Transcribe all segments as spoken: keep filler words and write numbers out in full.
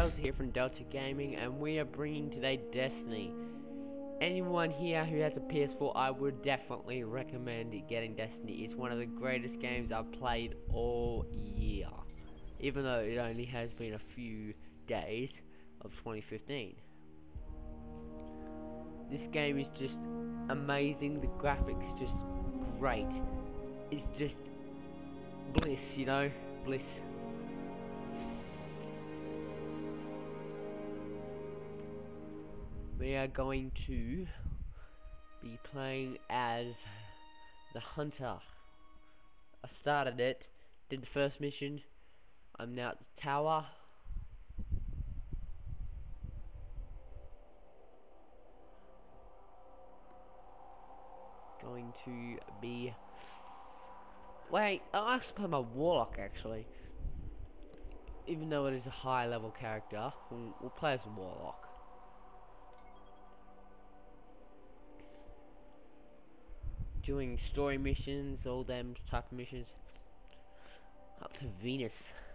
Delta here from Delta Gaming, and we are bringing today Destiny. Anyone here who has a P S four, I would definitely recommend getting Destiny. It's one of the greatest games I've played all year, even though it only has been a few days of twenty fifteen. This game is just amazing. The graphics just great. It's just bliss, you know, bliss. We are going to be playing as the Hunter. I started it, did the first mission. I'm now at the tower. Going to be... Wait, I actually play my warlock actually. Even though it is a high level character, we'll, we'll play as a warlock. Doing story missions, all them type of missions. Up to Venus.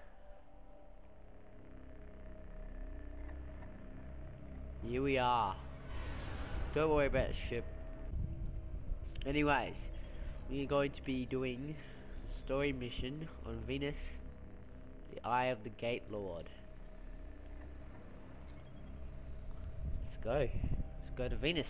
Here we are. Don't worry about the ship. Anyways, we're going to be doing a story mission on Venus, the Eye of the Gate Lord. Let's go. Let's go to Venus.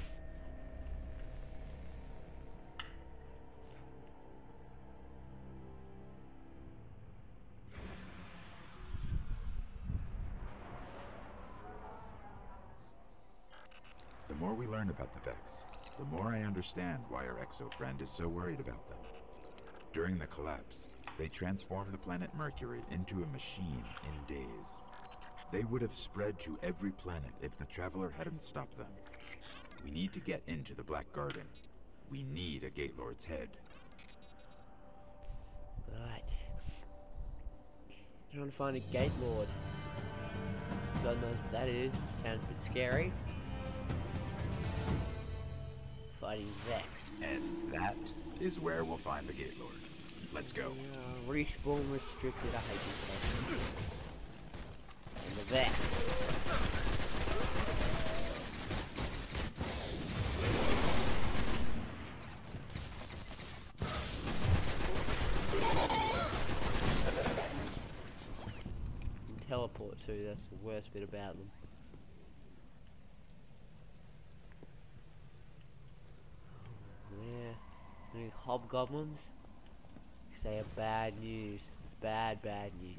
The more we learn about the Vex, the more I understand why our Exo friend is so worried about them. During the collapse, they transformed the planet Mercury into a machine in days. They would have spread to every planet if the Traveler hadn't stopped them. We need to get into the Black Garden. We need a Gate Lord's head. Right. Trying to find a Gate Lord. God knows what that is. Sounds a bit scary. Fighting Vex. And that is where we'll find the Gate Lord. Let's go. Uh, respawn restricted. I hate this stuff. And the Vex. And teleport too. That's the worst bit about them. Yeah, any hobgoblins? They are bad news. Bad, bad news.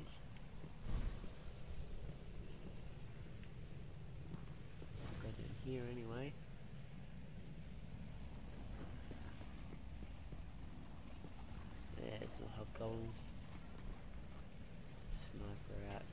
Goes in here anyway. There's the hobgoblins. Sniper out.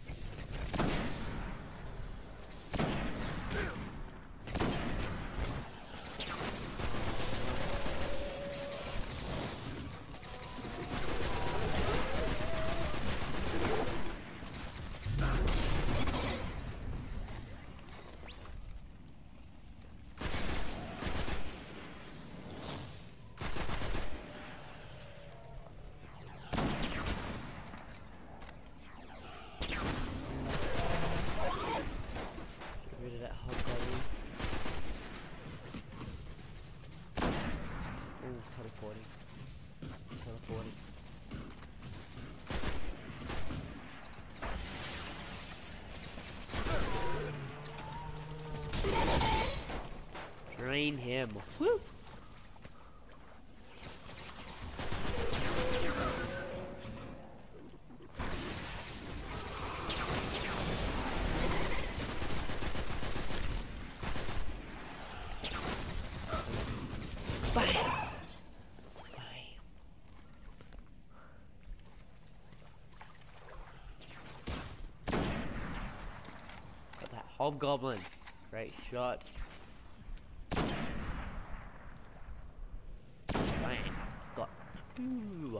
Teleporting. Teleporting. Drain him. Woo! Bam! Hobgoblin. Great shot. Bang. Got. Ooh.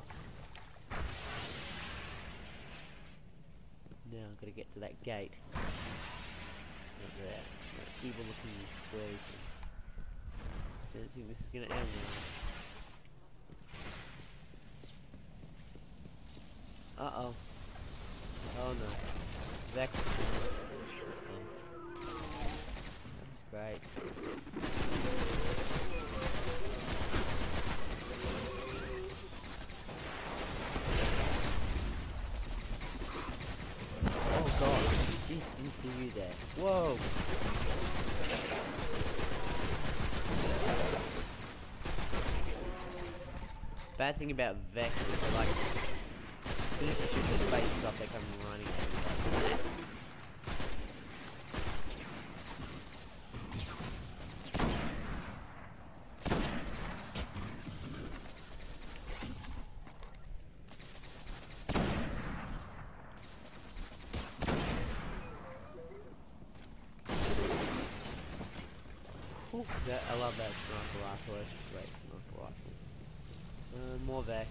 Now I've got to get to that gate. Not there. That evil looking place. I don't think this is going to end now. Uh oh. Oh no. Vex. Whoa. Bad thing about Vex is they're like, as soon as you shoot their faces off, they come running at you. Ooh, that, I love that sniper rifle. That's a great sniper rifle. Uh, more Vex.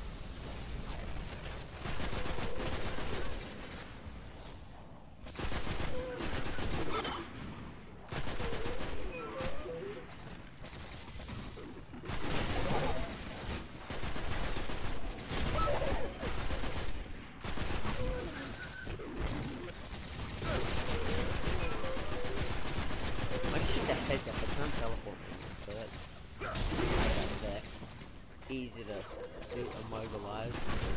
Heads up, I can't teleport anymore, so that's that. Easy to do immobilize.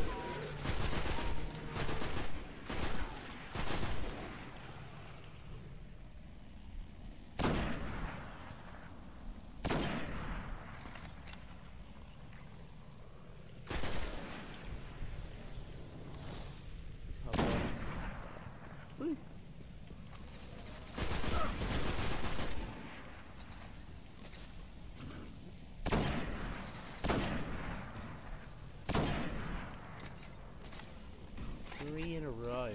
Woo. Three in a row.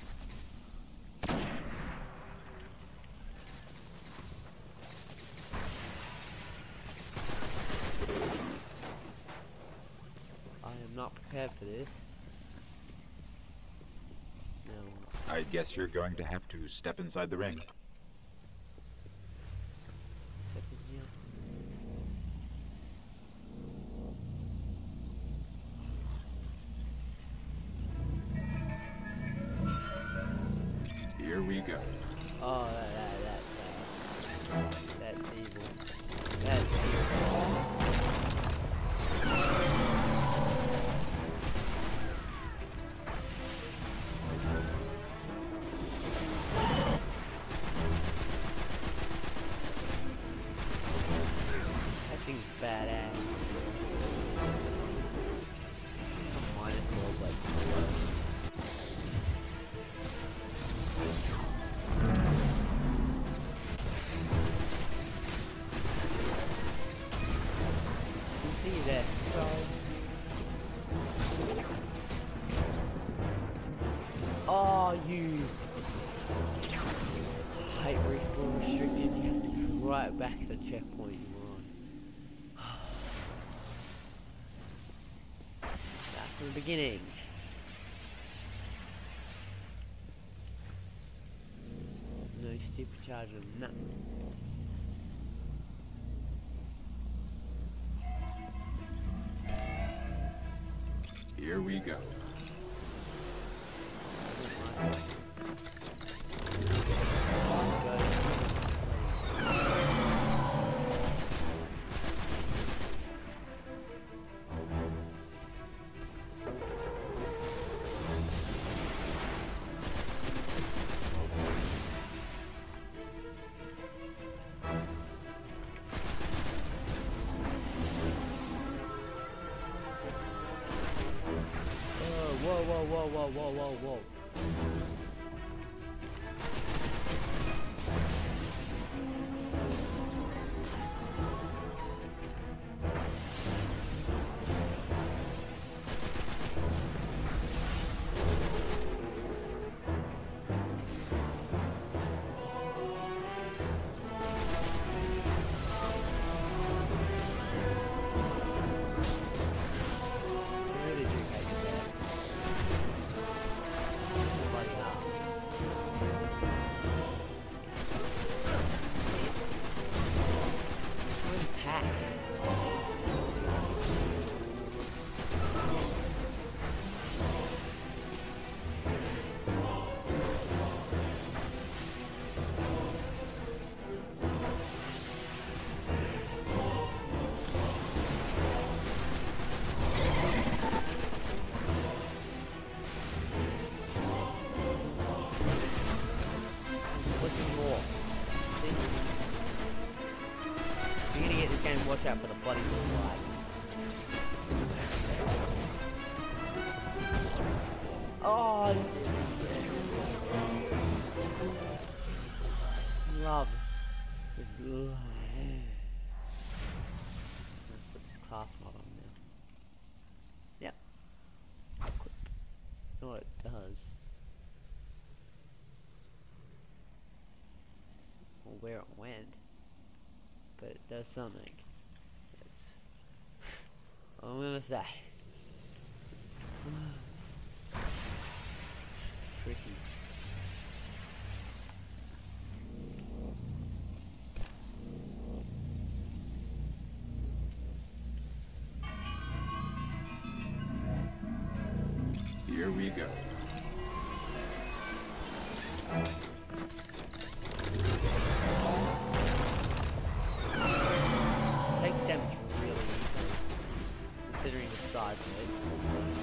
I am not prepared for this. No. I guess you're going to have to step inside the ring. Here we go. Oh, that, that, that, that's evil. That's evil. That thing's badass. Come on, it's more like that. Oh, you hate respawn restricted. You have to go right back to the checkpoint you were on. Back from the beginning. No stupid charger, nothing. Here we go. Whoa, whoa, whoa, whoa, whoa, whoa, whoa. Really do hate that. Like that. watch out for the bloody light. Oh, love. Just love. Let's put this class mod on now. Yep. Equip. That's what it does. Or where it went. But it does something. That's all I'm gonna say. Tricky. Here we go. Takes damage really easily, considering the size of it.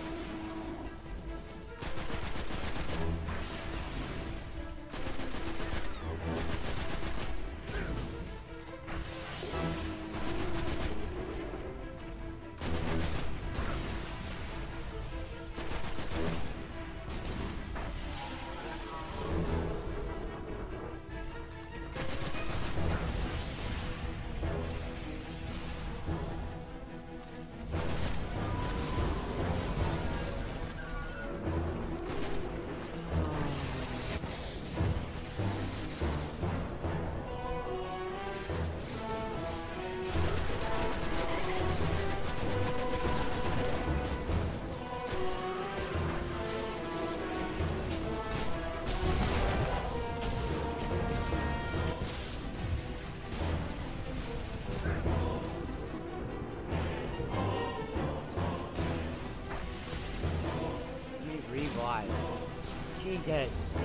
Revive. Jesus.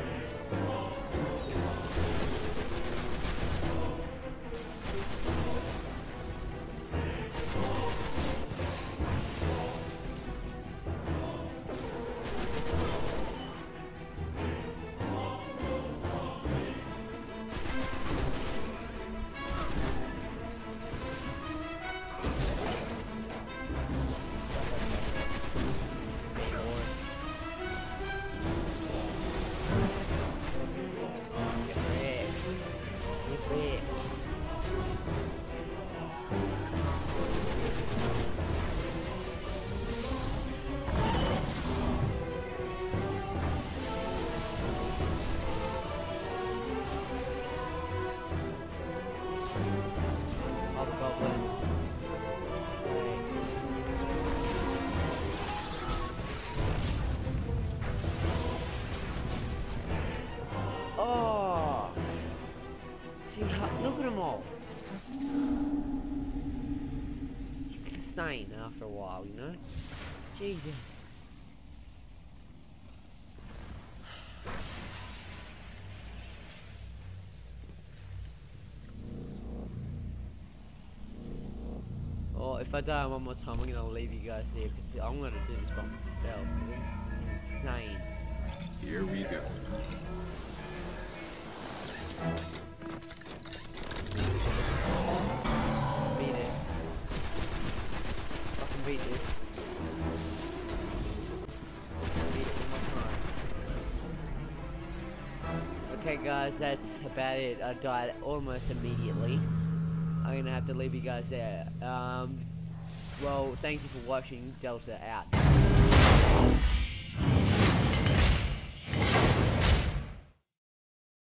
Oh, see, look at them all. It's insane after a while, you know. Jesus. Oh, if I die one more time, I'm gonna leave you guys here because I'm gonna do this by myself. It's insane. Here we go. Beat it. Fucking beat this. Beat it one more time. Okay guys, that's about it. I died almost immediately. I'm gonna have to leave you guys there. Um, well, thank you for watching. Delta out.